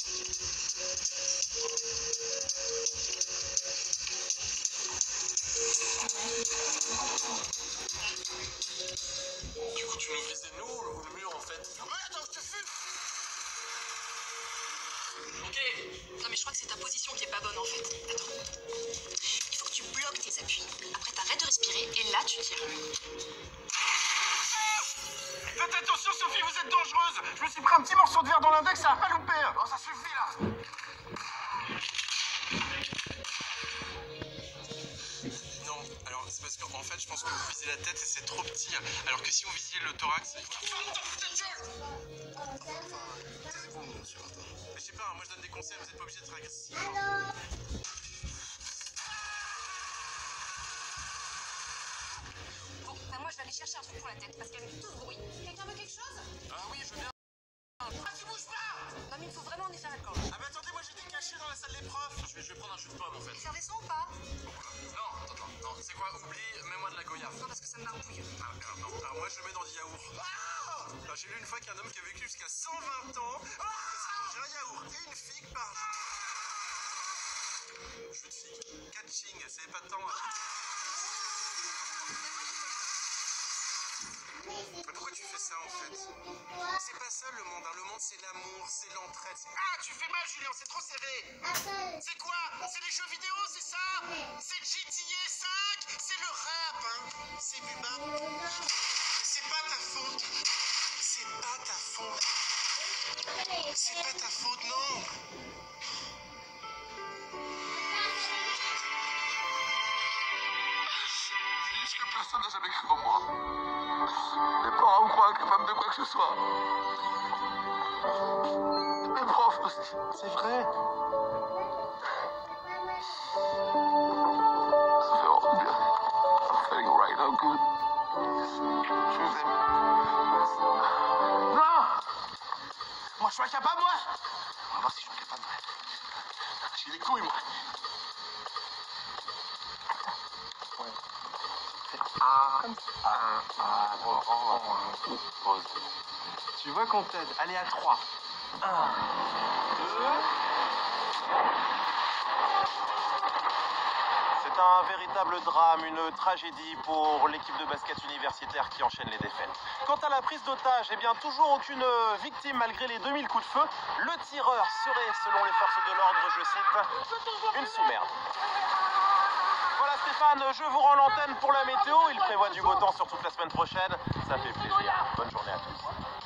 Du coup, tu nous visais nous ou le mur en fait? Ouais, attends, je te fume! Ok. Non mais je crois que c'est ta position qui est pas bonne en fait. Attends. Il faut que tu bloques tes appuis. Après t'arrêtes de respirer et là tu tires. Faites attention Sophie, vous êtes dangereuse! Je me suis pris un petit morceau de verre dans l'index, ça a pas loupé! Oh, ça suffit là! Non, alors c'est parce qu'en fait je pense que vous visez la tête et c'est trop petit. Alors que si on visait le thorax... Taisez-vous monsieur Martin. Mais je sais pas, moi je donne des conseils, vous êtes pas obligé d'être agressif. Bon, bah moi je vais aller chercher un truc pour la tête parce qu'elle me fait tout ce bruit. Quelqu'un veut quelque chose? Ah oui, je veux bien. Ah, tu bouges pas! Non mais il faut vraiment en effet alcool. Ah mais attendez, moi j'étais caché dans la salle des profs. Je vais prendre un jus de pomme en fait. Faire des sons ou pas? Non, attends, non, c'est quoi? Oublie, mets-moi de la goyave. Non parce que ça me barbouille. Ah, non. Alors moi je le mets dans du yaourt. Ah, j'ai lu une fois qu'un homme qui a vécu jusqu'à 120 ans, j'ai un yaourt et une figue par jour. Jus de figue, catching, c'est épatant. Mais pourquoi tu fais ça en fait? C'est pas ça le monde, hein. Le monde c'est l'amour, c'est l'entraide. Ah, tu fais mal Julien, c'est trop serré. C'est quoi? C'est les jeux vidéo, c'est ça? C'est GTA 5? C'est le rap, hein. C'est Bubba. C'est pas ta faute. C'est pas ta faute. C'est pas ta faute, non. C'est juste que personne n'a jamais cru en moi. Mes parents me croient incapable de quoi que ce soit. Mes profs aussi. C'est vrai. Ça fait vraiment bien. I'm feeling right now good. Je vous aime. Non! Moi je suis incapable, moi! On va voir si je suis incapable. J'ai les couilles, moi. Ouais. Pause. Tu vois qu'on t'aide. Allez à 3. 1, 2. C'est un véritable drame, une tragédie pour l'équipe de basket universitaire qui enchaîne les défaites. Quant à la prise d'otage, eh bien toujours aucune victime malgré les 2000 coups de feu. Le tireur serait, selon les forces de l'ordre, je cite, une sous-merde. Voilà Stéphane, je vous rends l'antenne pour la météo. Il prévoit du beau temps sur toute la semaine prochaine. Ça fait plaisir. Bonne journée à tous.